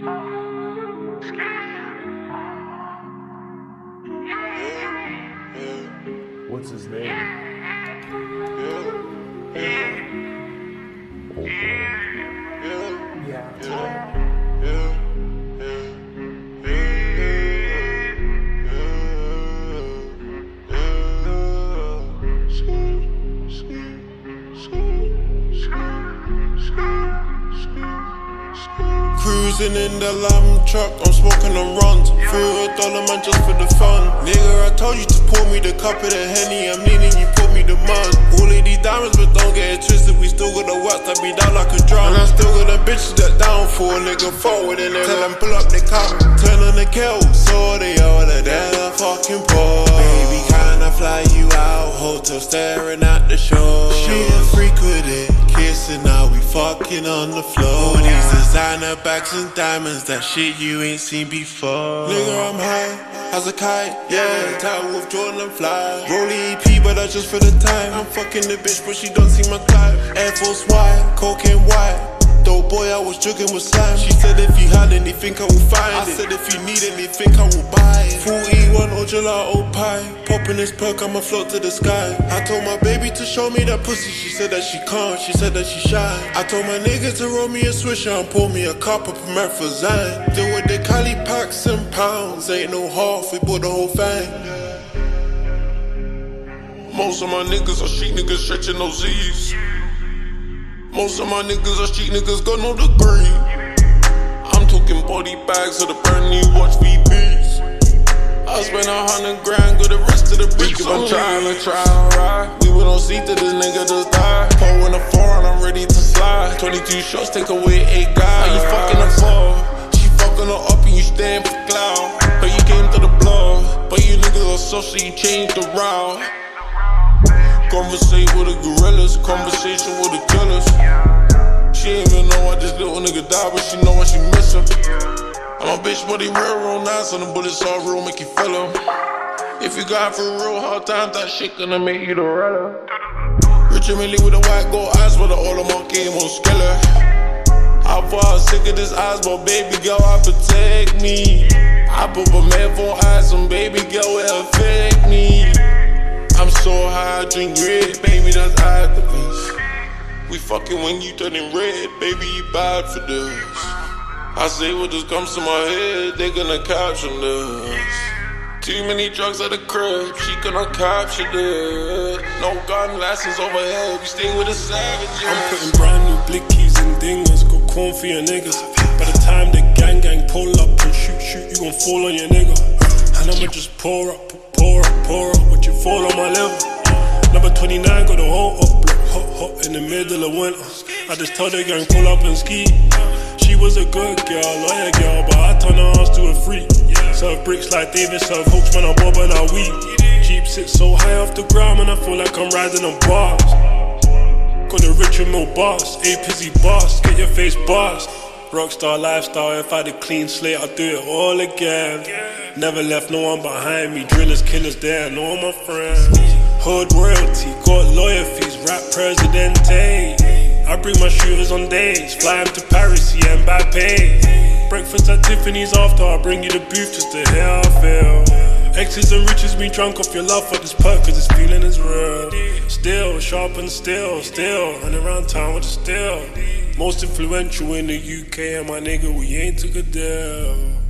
What's his name? Cruising in the lamb truck, I'm smoking on runs. $3 man just for the fun. Nigga, I told you to pour me the cup of the Henny. I'm leaning, you pour me the mud. All of these diamonds, but don't get it twisted. We still got the wax that be down like a drum. And I still got the bitches that down for a nigga forward in there. Tell them pull up the cup, turn on the kettle. So they all of them fucking poor. Baby, can I fly you out? Hotel staring at the shore. She a freak with it, kissing now we fucking on the floor. These designer bags and diamonds, that shit you ain't seen before. Nigga, I'm high as a kite, yeah. Tired with Jordan and fly. Rollie EP, but that's just for the time. I'm fucking the bitch, but she don't see my type. Air Force White, cocaine white. Though boy, I was joking with slime. She said if you had anything, I will find it. I said if you need anything, I will buy it. 41 or gelato pie. Popping this perk, I'ma float to the sky. I told my baby to show me that pussy. She said that she can't, she said that she shy. I told my nigga to roll me a swisher and pour me a cup of promethazine. Deal with the Cali packs and pounds. Ain't no half, we bought the whole thing. Most of my niggas are street niggas stretching those Z's. Most of my niggas are street niggas, got no degree. I'm talking body bags of the brand new watch VBs. I spent 100 grand, got the rest of the bricks on me. I'm trying to ride. We went on seat to this nigga just die. Pour in the foreign, I'm ready to slide. 22 shots, take away 8 guys. Are you fucking a four? She fucking her up and you stand for clout. But you came to the blog. But you niggas are soft, so you changed the route. Conversate with the gorillas, conversation with the killers. She ain't even know why this little nigga died, but she know why she miss him. And my bitch body real nice, and the bullets all real, make you feel them. If you got for real hard times, that shit gonna make you the runner. Rich and Millie with the white gold eyes, with the all of my game on skiller. I far sick of this eyes, but baby girl, I protect me. I put my man for eyes, and baby girl will affect me. I'm so high, I drink red, baby, that's activist. We fucking when you turning red, baby, you bad for this. I say what just comes to my head, they gonna caption this. Too many drugs at the crib, she gonna capture this. No gun license overhead, we stay with the savages. I'm putting brand new blickies and dingers, got corn for your niggas. By the time the gang pull up and shoot, you gon' fall on your nigga. And I'ma just pour up, watch you fall on my level. Number 29 got the whole up block, hot in the middle of winter. I just told the gang pull up and ski. She was a good girl, loyal girl, but I turned her ass to a freak. Serve bricks like David, serve hooks, man, I bob and I weep. Jeep sits so high off the ground, man, I feel like I'm riding on bars. Got the rich and more boss, a pizzy boss, get your face bossed. Rockstar lifestyle, if I had a clean slate, I'd do it all again. Never left no one behind me, drillers, killers there, and all my friends. Hood royalty, got lawyer fees, rap presidente. I bring my shooters on days, fly them to Paris, yeah, Mbappe. Breakfast at Tiffany's after, I bring you the booth just to hear how I feel. Exes and riches, me drunk off your love for this perk, cause this feeling is real. Still, sharp and still, running around town with the still. Most influential in the UK, and my nigga, we ain't took a deal.